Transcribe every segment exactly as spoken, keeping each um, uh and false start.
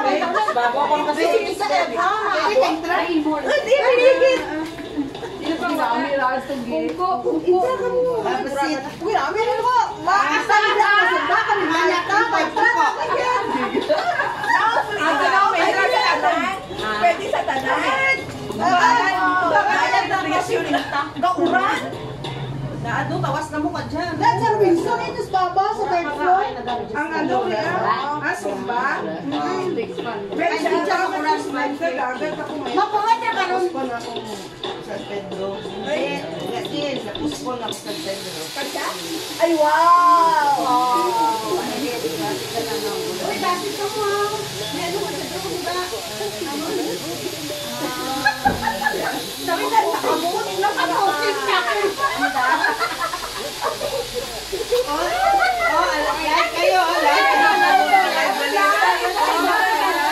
Bago ako kasi isa eh. Ay, try more. Hindi, pinigit. Hindi pa marami ras to gi. Kuko, kuko. Basit. Uy, amin mo. Maasa na ako sa baka ni Malata. May trapa ka yan. Ito na, may tanan. Pwede sa tanan. Bakalan na reaksyon nita. Gauran. Na ano, tawas na mo ka dyan. That's a reason. Ito sa baba sa third floor. Ang ano, ah, sumba. Pwede siya ang tsaka maras man. Mapungat na karon. San Pedro. Kasi, sa Puspon ako sa Pedro. Ay, wow! Uy, bakit ka mo? May ano ka dito ko ba? Sabi na sa kamot. Nakapotip ka. Oh, alam kayo, alam kayo.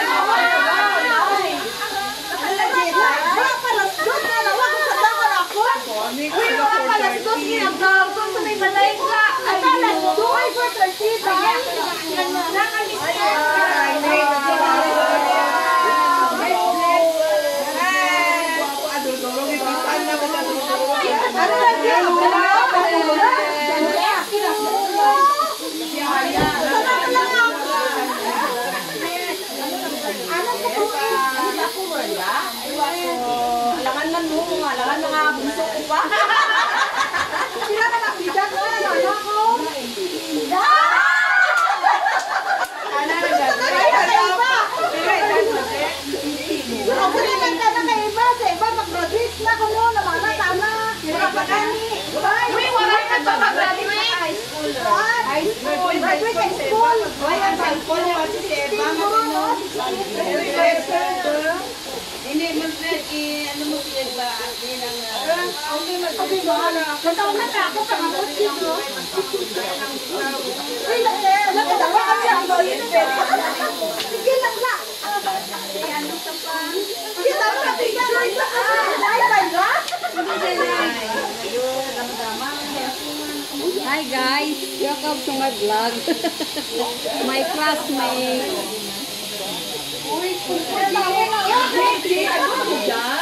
Alangan man mo, alangan mga bunso ko pa. Sila ka nakita ko, nalala ko. Ano na dyan? Ako rin lang ka na kay iba, sa iba mag-graduate na ko no, namana, tama. Wala pa kani. Uy, wala ka pa mag-graduate. High school. High school. Graduate high school. Ay, ang cellphone mo kasi si Eva, matino. Hindi, Manfred, ano mo si Eva? Yan ang... Sabi mo, nataw na ka ako sa mga dito. Uy, nakadawa kasi ang loyal. Sige lang na. Sige lang na, bigyan mo ito. Ay, my God. Hi guys, welcome to my vlog. My classmate. Uy, pwede. Ano mo dyan?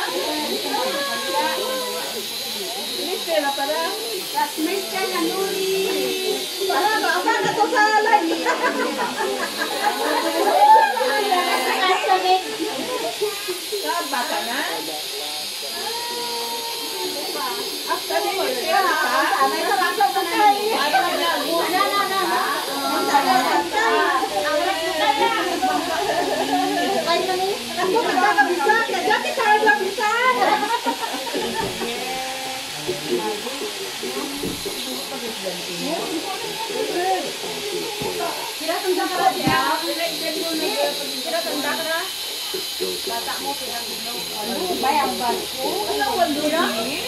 Pera para. Classmate ka na, Nuri. Para ba? Saan ka to sa live? Saan bata na? After mo, pera ka? Sanay sa lakas sa tayo. Ayaw na lang. Na, na, na, na. Ay, mani. Ako, magkakabisan. Kaya kita ang labisan. Kira tanda ka na siya. Kira tanda ka na. Bata mo, pinag-inom. Bayang basko. Ano, walo na?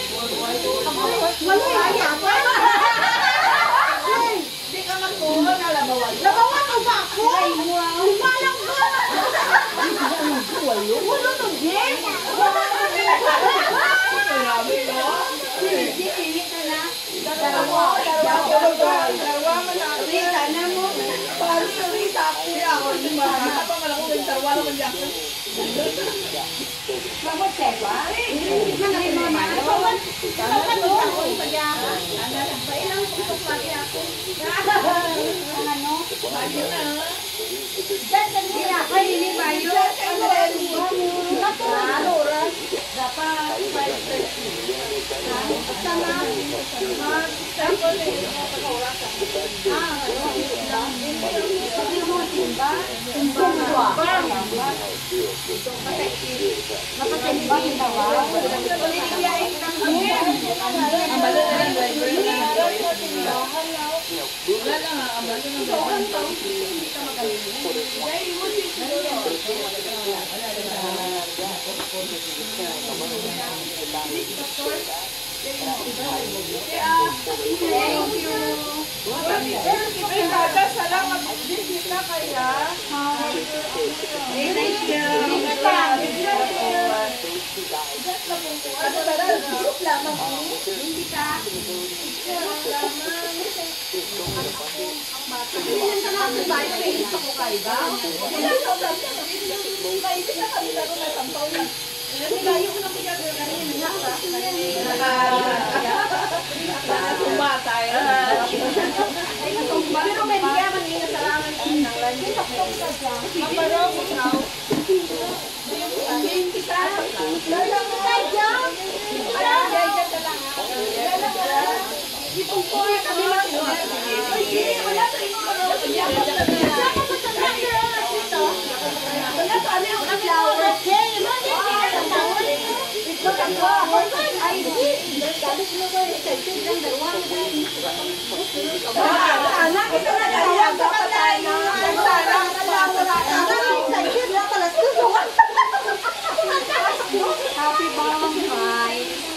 Wala lagi apa? Hindi ka magkuha na labawan. Labawan ko ba ako? Umalang ka! Walo? Walo nung game? Marami, no? Hindi ka na. Dalawa, dalawa, dalawa man na. Rita na mo. Para sa Rita ako. Kaya ako, hindi makakita pa man ako ng dalawa naman niya. Mamot siya ba? Manay mama. Pawan. Pawan mo. Pawan pa niya. Pailang putok pati ako. Ano? Ayun na. Diyan ka niya. Ay, hindi ba yun? Ano? Ano? Dapat five thirty. Basta na. Tapos, hindi mo pag-oras. Ah, ano? Sabi mo, timba? Timba na. Nakatimba kita ba? Ang balo na lang, driver na lang. Wala lang ha, ang balo na driver. Hindi ka magaling. Dahil mo si Thank you. Ay, bata, salamat. Visit na kaya. Thank you. Thank you. Ano ba rin? Group lamang po. Hindi ka. Group lamang. Ang bata. Hindi ka natin ba? Ito ko kayo ba? Wala sa ulam ka. Maisip na kami laro na sampaw na. Hindi kayo ko na pinagawin kanina. Nakatumba tayo. Pero may diya man yung nasalangan ng lanyo. Maparong ikaw. Hindi kita. Dalang mo tayo dyan. Dalang mo. Dalang mo. Itong po yung kami makinuha. Hindi, wala sa inyo parong. Dapat sa number ang ito. Wala sa ano yung flower. Ito ka po. Ay, hindi. Dalit mo ba yung excited ng dalawa? Anak, ito na tawag ka pa tayo. Happy Valentine.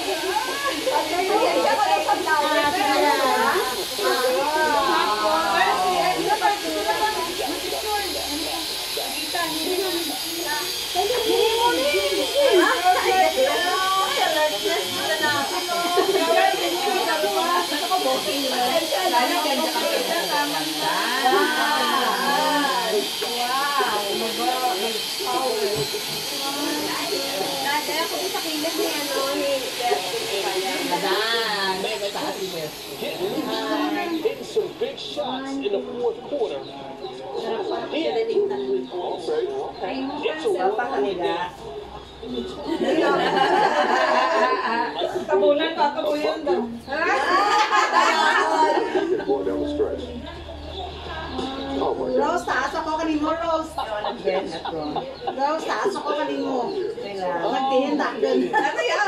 Hitting some big shots in the fourth quarter. It's a Tabunan ka, tabunan daw. Boy, that was stretch. Oh my God. Rose, taas ako kanimo, Rose. Rose, taas ako kanimo. Magdihin na doon. Ano yan?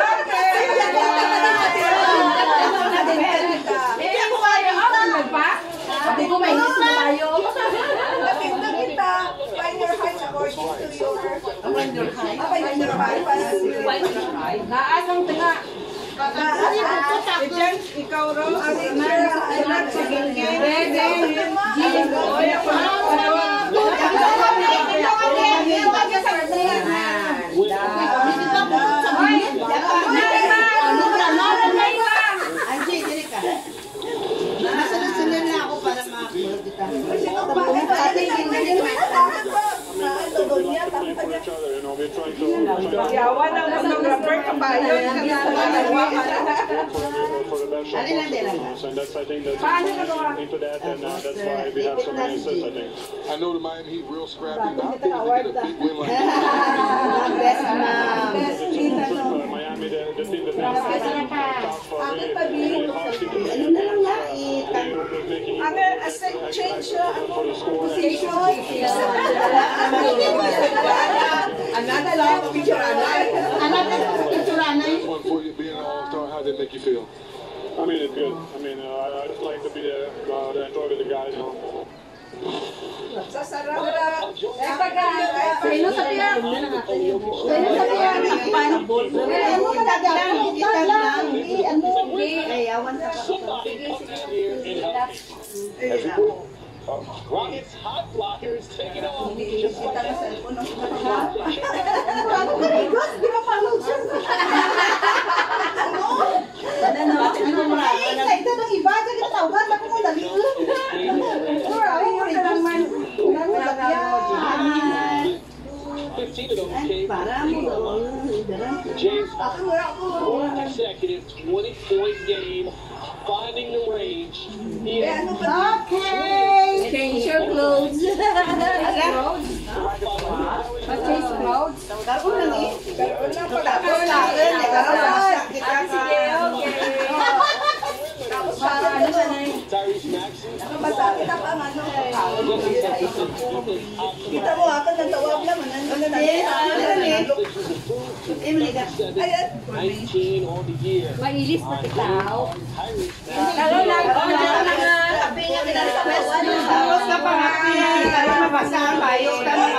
Hindi ako kayo. Ako nagpa? Sabi ko may inis na tayo. Natinda kita. Find your height according to your... Find your height? Find your height. Find your height. Naasang tinga. Ikaw, Rose. Ang ilan sa gilgil. Nasunod-sunod na ako para makakulog kita. Yawan ang photographer kabayo. And that's, I think, that's into that, and uh, that's why we have so many assists, I think. I know the Miami Heat real scrappy. How big is to get a big win like that? Miami, the, the team that makes top for really, really hard to do. Ano na lang nait? Ano, as a change for the score. Another lang picture anay. Another picture anay. One for you being an all-star, how did it make you feel? I mean, it's good. I mean, uh, I, I just like to be there, uh, to enjoy with the guys, you know. Sa sarap na. Sino sa tiyan? Sino sa tiyan? Paano ball? Ano ka nagawin? Kita lang. Ano? Ayawan sa Rockets hot blockers taking off. Kita na cellphone ng ano ka ligos? Di ba palog siya? Ano? Ano? Ano mo? Ay, excited ng iba. Diyan kita tawagan. Ako mo dali. Ay, itong man. Ano lagyan? fifteen of those came Para mo daw. James Harden, four consecutive twenty-point game, finding the range. He had Okay. Change your clothes. Clothes? Change clothes? Karoon lang eh. Karoon lang pala. Karoon lang. Karoon. Sige, okay. Tapos para ano ba na eh? Tyrese Maxey. Basta kita pa ang ano. Kita mo ako nagtawag lang. Ano na eh. Ayan. nineteen on the year. Mailis na titaw. Karoon lang. Karoon lang. Sabi nga pinag-request nyo. Tapos ka pa nga. Para mabasa ang bayo.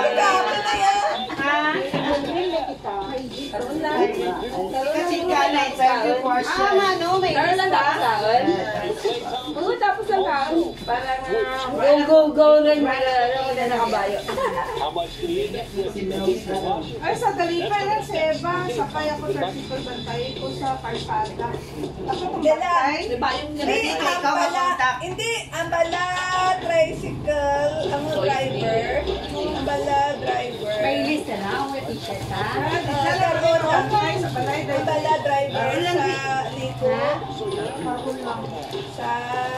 Kasi ka na it's every portion. Ah, mano, may Karoon lang tapos kaon. Oo, tapos lang kaon. Parang go, go, go rin. Ano na nakabayo. How much did he end up with? Ay, sa dali difference eh ba? Sapay ako thirty-four bantay ko sa Parsada. Ako kung Yan na. bantay. Diba yung Hindi, ang bala, hindi, ang bala tricycle, ang driver, ang bala driver. May list na lang, may t-shirt ha? Nagkaroon ang Bantay sa balay. ang bala driver sa Lico, sa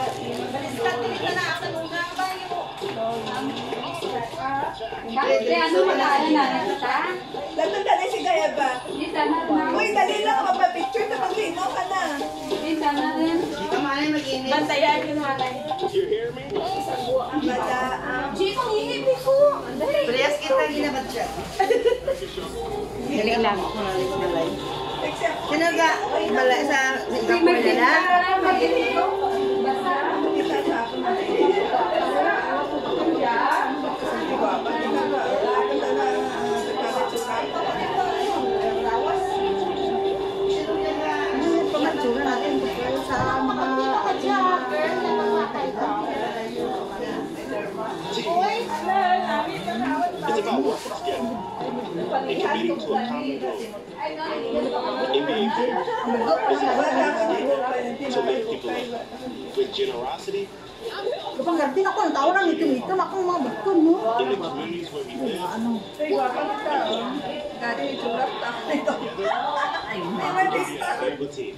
Bakit? Ano wala na nakita? Nagtanda na si Gaya ba? Dito na na. Uy, dali lang ako pa-picture na maglino ka na. Dito na rin. bantayan yung malay. You hear me? Ang bala, ang G, kung ihipin ko. Priyas kita ginabad siya. Dali lang. except, Sinaga, bala sa Singapore na na. Basta. kita sa ako na Pangatsura natin sa mga It's about work together and committing to a common goal. In behavior, to lift people up with generosity kapag gartin ako, ang tao lang itim-itim ako mga bakon mo. in the communities where we live. Dati itulap ako nito. Able team.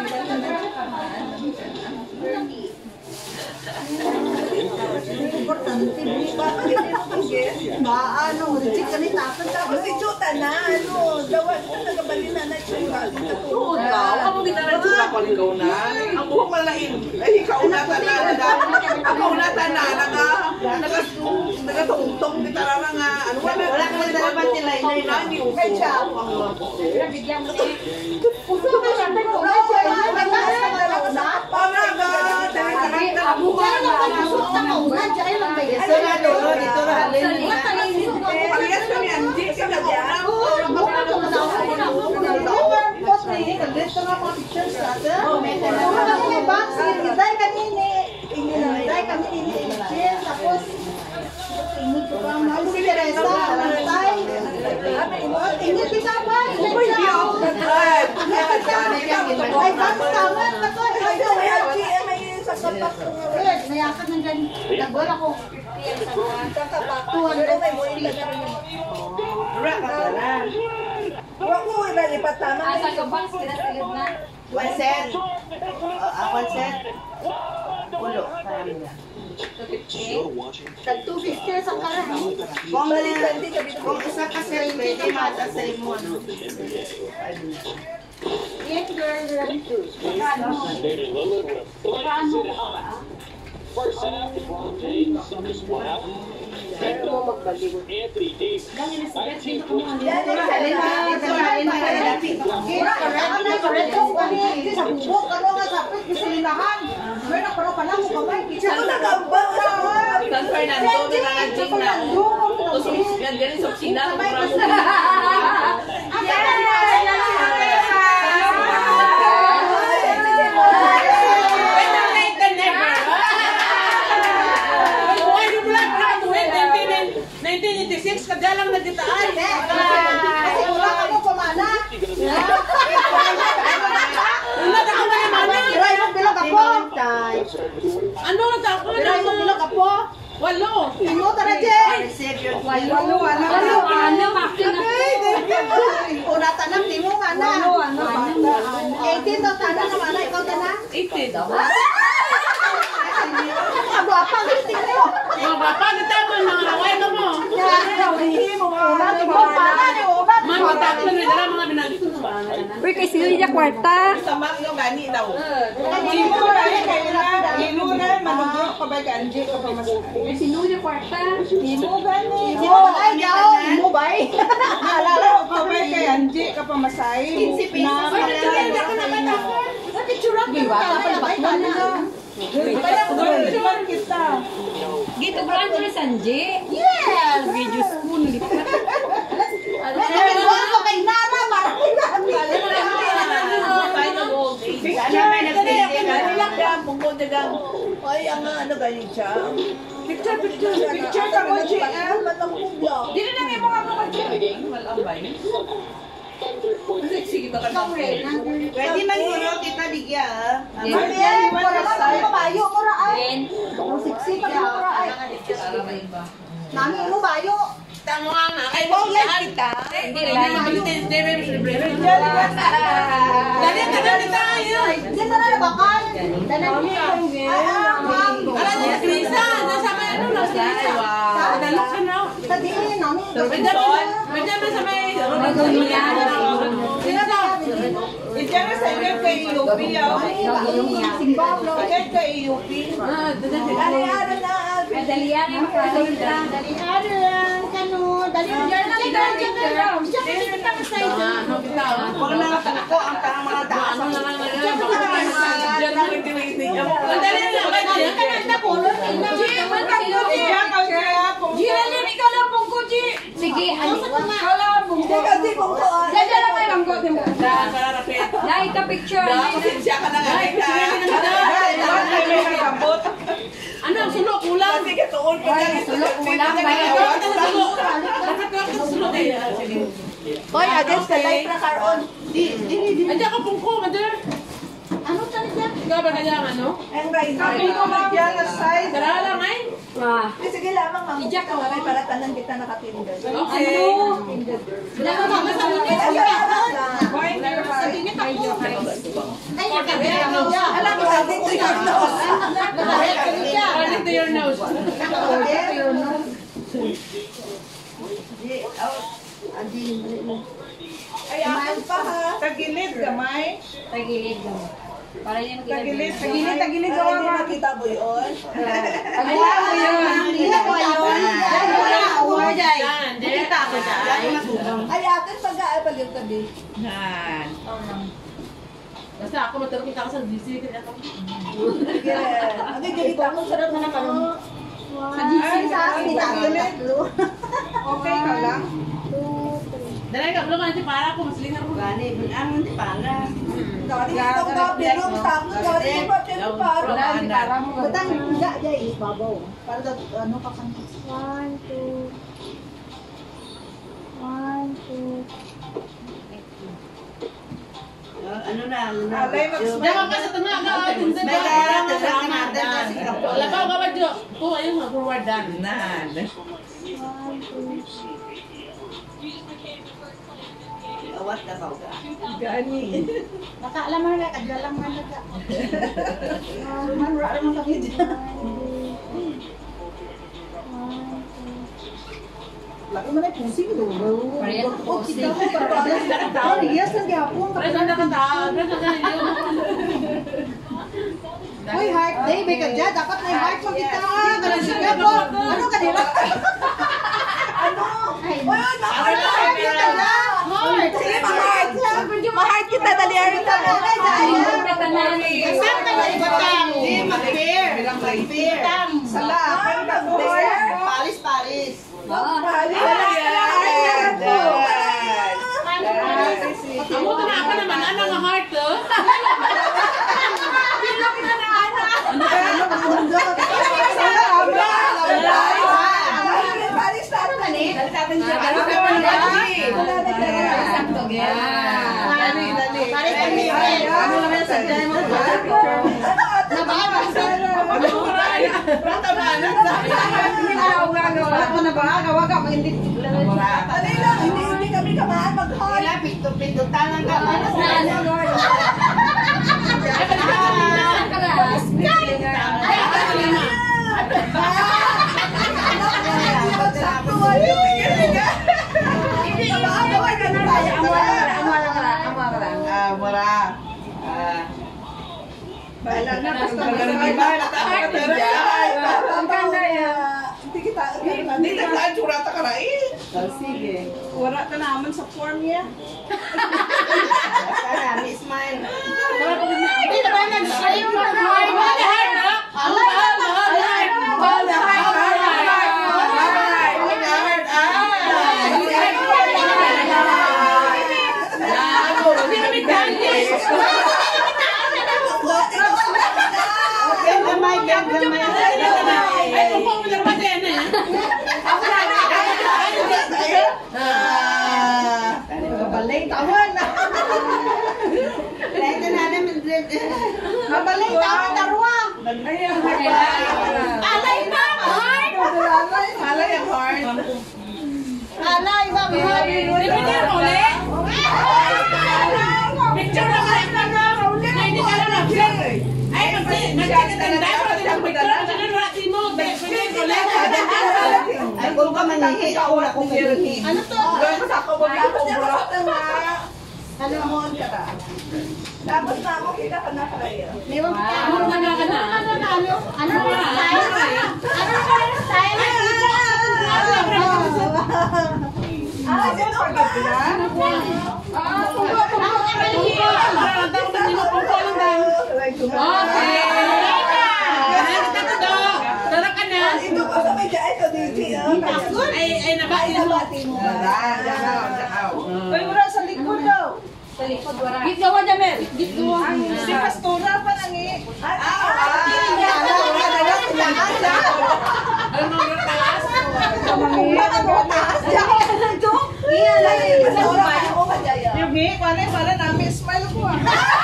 Importante. Bakit hindi mo mag-guess? Ba, ano, reject ka ni tapos Tapos si Chuta na, ano, dawan na nagabalin na na siya. Tuod ka. Ako kita na tsura ko ikaw na. Ang buhok malahin. Ay, ikaw na ta na. Ikaw na ta na. Naga, nagatungtong kita na nga. Ano wala. wala ka lang dalaban nila. Ikaw na, ni uso. Kaya siya. Bigyan mo eh. Puso ka siya. Kung na siya, Para ga. Dali ka lang. Kaya na pag-usok na mauna, dyan lang kayo. Dito na, dito, dito na. Parehas kami, Angie. Sila ko na. Post na yun, nag-list na mga pictures natin. Puro na kami box, hinday kami ni, hinday kami ni Jin, tapos, si Teresa, Lantay, ingit kita ba? Ay, box taman, nato, ay, May G M ay sa kapak ko nga. nayakat ng dyan, nagwal ako. Sa kapak ko. Pero may mo ito na rin. Huwag mo ilalipat tama. Asa ka box, kinasilid na. One set. Uh, one set. Ulo. You're watching. Tag two fifty sa karahan. Kung balitan din sabi ko. Kung isa ka set, pwede mata sa imo. Yes, girl. David Lillard with a flag city high. First half, LeBron James suckers one out. And Anthony Davis. nineteen points. Yan ang Alin na, alin na, alin na. Kira, correct na, correct ko. Kasi sa bubok, ano nga sapit, kisilinahan. Meron ako na pala mo kamay. Ako nagambang sa San Fernando, nangangating na. Tapos, yan galing sa opisina. nineteen eighty-six, kada lang nagitaan. Kasi wala ka mo pamana. Una ka ba yung mana? Pero yung bilog ako. Ano na ta? Ako Pero na yung bilog ako. Walo. Ino tara, Jen. Walo, walo, walo, ano, makina ko. Una tanang, di mo mana. Walo, ano, ano, eighteen daw tanang na mana, ikaw tanang. eighty daw. Abo, apang listing mo. Mga bapa, nitaman mga laway na mo. Una, di mo mana, di mo una. Mga bata, rin dala mga binagito. Uy, kay sino niya kwarta? Sama yung gani daw. Ino na, manugro ka ba ka Angie ka pa mas. Kay sino niya kwarta? Imo gani. Imo ay daw, imo bay. Naalala ko pa ba kay Angie ka pa masay. fifty pesos. Picture ka ba? Tapos ba na? Kaya ko naman kita. Gito ko lang sa Sanji. Yes! Video school. Kaya ko kay Nara, marami namin. Ay, ang ano ganyan siya. Picture ka mo, G. Dili na mo nga mo Pwede man mo, no? Tita Ligya, ah. Amen. Mura ka ng kabayo, mura ay. Ang siksi ka ng mura ay. Nami mo bayo. Tama nga nga. Ay, Oh, like kita. Hindi lang. Valentine's Day, may celebration. Dali ka dali tayo. Diyan na na bakal. Danan mi. Ala, ni Krisa. Nasa may ano na si Krisa. Nadalok ka na. Sa diin nami. May dami, may dami sa may... Krisa. Diyan na sa inyo kay U P, ah. Simbaw no. Diyan kay U P. Ah, dadaan si Dali Krisa. ara na. Dalian ang Dali ara kanu. Dali ara na kita. Diyan kita ka sa ito. Ano kita? Huwag na ako ang parang mga taas. Ano na lang na yun? Diyan na rin tinitin niya. Madali na. Dali ka na na color. Jim, man ka Diyan ka kaya po. Jiran ikaw lang pong kuchi. Sige, ano sa mga? Kasi kung ko. Diyan lang may bangko din mo. Sarapit. Dahil ka picture. Siya ka na nga. Ano, sulo, kulang. Sige, tuon pa dyan. Sulo, kulang. Sulo eh. Hoy, against the light na karon. Andiyan ka pong ko, mother. Ano talaga? Ikaw ba kaya ano? Ang right hand ko lang yan na side. Tara lang ay. Ah. Sige lamang ma'am. Ijak ka Walay para tanan kita nakatinda. Okay. Wala ka mama sa lunes. Sa dinit ako. Ay, nakabira. Alam mo, sabi ko yung nose. According to your nose. Ay, akin pa ha. Tagilid, gamay. Tagilid mo. Para hindi makita. Tagilid, tagilid, tagilid. Para hindi makita mo yun. Ay, mo yun. Hindi ko yun. Uwa dyan. Yan, di. Kita ko dyan. Ay, akin pag-aapag yung tabi. Yan. Basta ako matulog kita ka sa D C. Kaya ako. Sige. Ang ganito ako sarap na naman. Sa G C sa akin, tagilid. Okay ka lang? Dalay ka, belum nanti para ako maslingan ko. Gani, ang hindi pala. Gawin itong kapilong tapos gawin yung papilong paro. Wala, hindi para mo. Batang higa dyan, ibabaw. Para daw, ano ka kang... One, two. One, two. Ano na, ano na. Alay, mag-smile. Jangan ka sa tengah ka. Tintin May ka. kaya, tintin natin kasi kapag. Labaw ka ba, Jo? Oh, ayun nga, forward dan. Nan. One, two. Awat ka ba? Gani. Nakaalam mo na, kadyalang mo na ka. Manra naman kami dyan. Laki mo na yung pusing doon. Parehas ang pusing. Parehas ang gapon. Press na nakataas. Press na kanilyo. Uy, heart day, may ka dyan. Dapat may heart makita ka. Ganun siya po. Ano ka nila? Ano? Uy, ma-heart kita na. Heart. Sige, ma-heart. Ma-heart kita. Dali, heart ka na. Saan ka na ibatang? Hindi, mag-fair. Mag-fair. Sala. Paris, Paris. Amo to na ako naman. Ano nga heart to? Ano ka na mundo? Paris na ano man eh? Ano ka pa naman? Sakto, yan. Dali, dali. Paris na ni. Ano naman sa dyan mo? Nababas. Rata ba? Ako na ba? Gawa ka. Hindi. Dali lang, hindi hindi kami kamaan mag-heart. Ila, pinto-pintutan lang ka. Tapos na ano, Lord? Ah, mura. Ah. Bahala na. Basta maganda. Ang ganda yan. Hindi kita. Hindi na saan surata ka na eh. Sige. Wala ka naman sa form niya. Sana, Miss Mine. Hindi naman nag-ayaw mo na. Heart na? Alay na. Alay na. Gamay, gamay. Ay, kung mo naman Mabalay tawan. Lahat na namin. Mabalay tawan tarwa. Alay na! Heart! Alay ang heart. Alay, sabi ko. Pipinir mo ulit? Picture na kayo na nga. Hindi ka lang nag-share eh. Ay, magkakatanda ko din ang picture. Saan mo natin mo? Pipinir mo ulit. Ay, kung ka manihi, ako na kung manihi. Ano to? Gawin ko sa ako, wala ko bro. Ano mo ka ta? Tapos na ako, kita ka na kayo. Ano ka na ka na? Ano na ano? Ano na style? Ano na style? Ah, sino ka ba? Ah, kung ako ka maliit. Okay. Tara ka na. Ito ko sa may daan ko dito. Ay, ay, nabati mo. Uy, wala sa likod daw. Gitgawa niya, Mel. Gitgawa. Si Pastora pa nang eh. Ah, ah, Ano mo yung taas? yung eh, para para namin smile ko ah.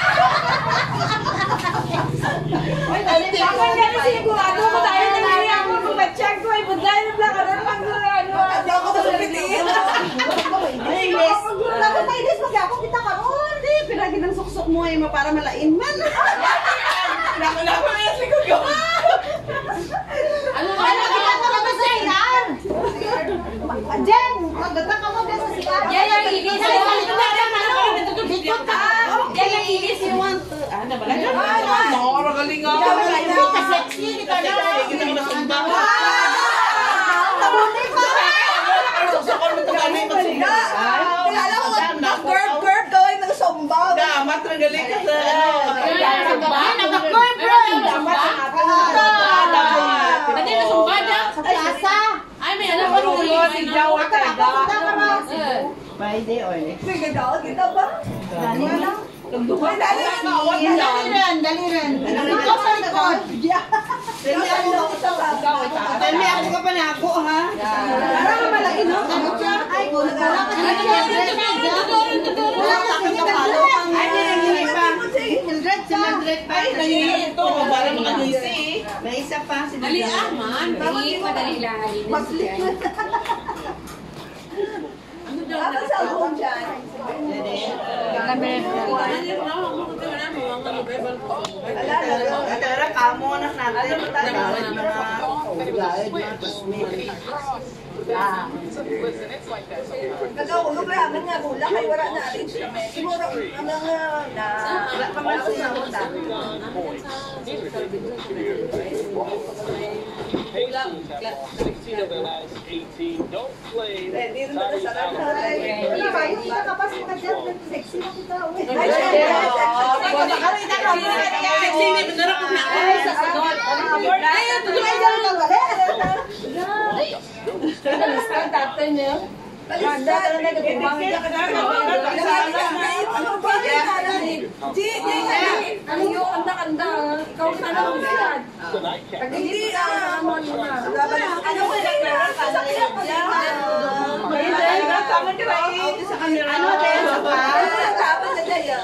Uy, dali pa ako. Sigurado mo tayo na nari ako kung mag-check ko ay budlay na lang ano lang ano. Hindi ako malupitin. Ay, yes. Dapat tayo des mag ako kita karon. Di pinagi ng suksok mo ay para malain man. Nako na ko yes likod ko. Ano Ano kita ka na ba sa ilan? Jen, magdata ka mo sa siya. Yan yung igis. Dito ka. Yan yung igis you want to. Ah, nabala ka? No, magaling nga. Ka sexy kita na. Kita mo na sumba. Tabuti pa. Suksokon mo ito kami magsiga. Kilala ko mag-curve-curve gawin ng sumbang. Damat, nagaling ka sa Tadi na sumbada. Asa? Ay, may alam ko rin. si Jawa ka da. Eh. Sige daw, kita ba? Dali lang. Uy, dali lang. Dali rin, dali rin. Ikaw sa likod. Dali ako sa ikaw. Dali ako ka pa na ako, ha? Para ka malain, no? Ano siya? Ay, wala ka siya. Wala ka siya kapalo. Ay, nangyayari pa. Mildred, si Mildred pa. Ay, nangyayari ito. Para makangisi. May isa pa si Dali ah, man. Dali, madali lang. Ano daw? Ano sa album dyan? Atara, kamo anak natin. Nagkahulog lang namin nga gula kay wala na arrange kami. Siguro ang mga na wala pa man sa mga sixteen of their last eighteen. Don't play. Ready rin na sa sarap. Wala ba? Hindi ka kapas mga dyan. Sexy na kita. Ay, Sexy ni beneran ko na ako. Sa sunod. Ay, tuloy ay dyan lang. Stand up niyo. Ganda ka na nagpapangit ka na. Ano ba? Di, di, Ano yung kanda-kanda? Ikaw na lang ulit. hindi ah. Ano ba yung sasakyan pa din? Tama ka ba eh? Sa camera. Ano ba yung sasakyan? Tama na dyan.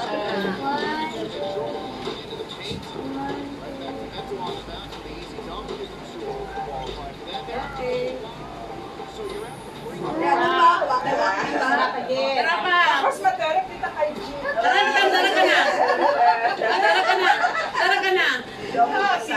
Tara pa. Mas matarap kita kay G. Tara ka, tara ka na. Tara ka na. Tara ka na. Si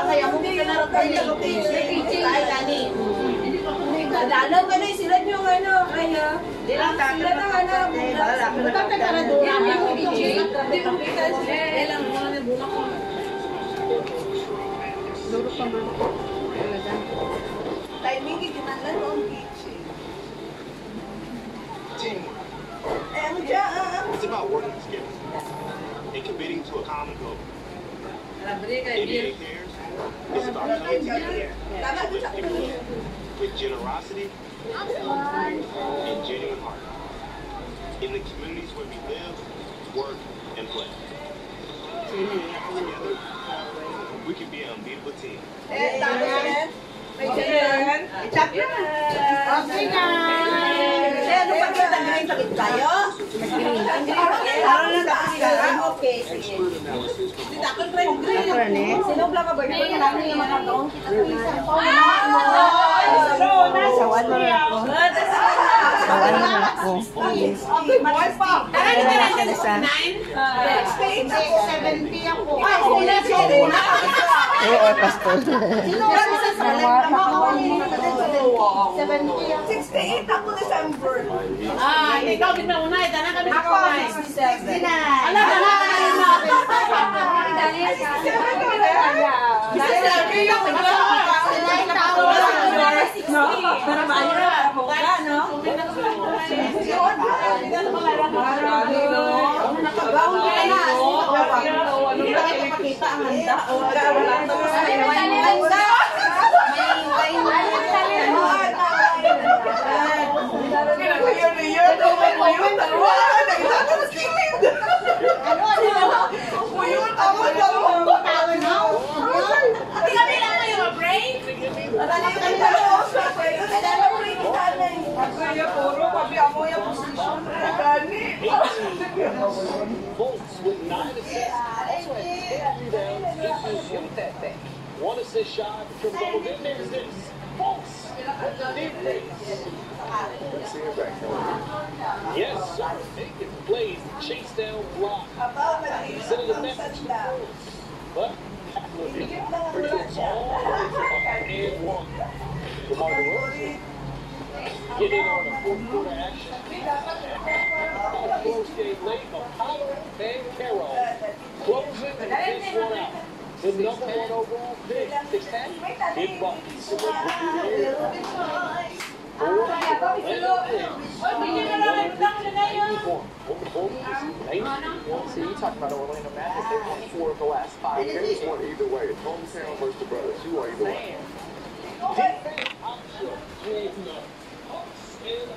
Dalaw ka na, sila yung ano. Sila na hanap. Buta ka na doon. Luro pa man. Timing hindi man lang ang beach. Eh, ano dyan? It's about working together and committing to a common goal. N B A Cares is about coming together Tama ko sa with generosity and genuine heart in the communities where we live, work, and play. Together, we can be an unbeatable team. Eh, tama yan. May dyan. Itak yan. Okay na. Eh, ano pa ba? Nag-green sakit tayo? Ano na tapos ka? Okay, sige. Hindi takon pa yung green. Sino ba ka ba? Hindi ka namin yung mga taong kita sa isang taon. Sawan mo rin ako. Sawan mo rin ako. Okay, malas pa. Ano na natin sa nine? seventy ako. Ah, sila sila. Oo, pastor. Sino ba sa seventy ako. sixty-eight ako December. Ah, ikaw din na unay. Tanang kami Ako, sixty-nine. Ala, ala, ala. sixty-seven ka na. sixty-seven ako. sixty-nine ako. No, pero maayo ako ka, no? Nakagaw ka na. Hindi ka kayo makita ang handa. Wala ito. Handa. Bolts with nine assists. Also had eight rebounds, eighteen shoot that thing. One assist shy from double digits. There's this. Bolts. Deep race. Yes, sir. Making plays to chase down block. Sending a message to the Bulls. But it's all and one. DeMar DeRozan get in on a fourth quarter action. Close game late. Apollo and Carroll closing this one out. The number one overall pick, six ten, big bucks. See, you talked about Orlando Magic. They won four of the last five. They just want either way. It's hometown versus the brothers. You are either way. Defense option. Hawks and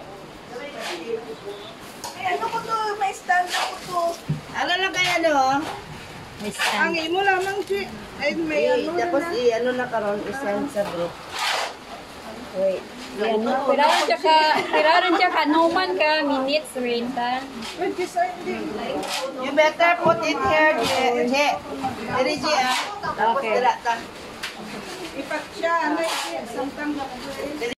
Ay, ano ko to? May stand ako to. Ano lang kaya no? Ang imo lamang si... Ay, may ano na. Tapos i-ano na karon isend sa group. Wait. Yan, no. Piraran siya ka, piraran siya ka, numan ka, minutes, renta. You better put it here, Je. Je. Diri, Je, ah. Tapos Okay. dira ta. Ipat siya, ano, samtang Diri,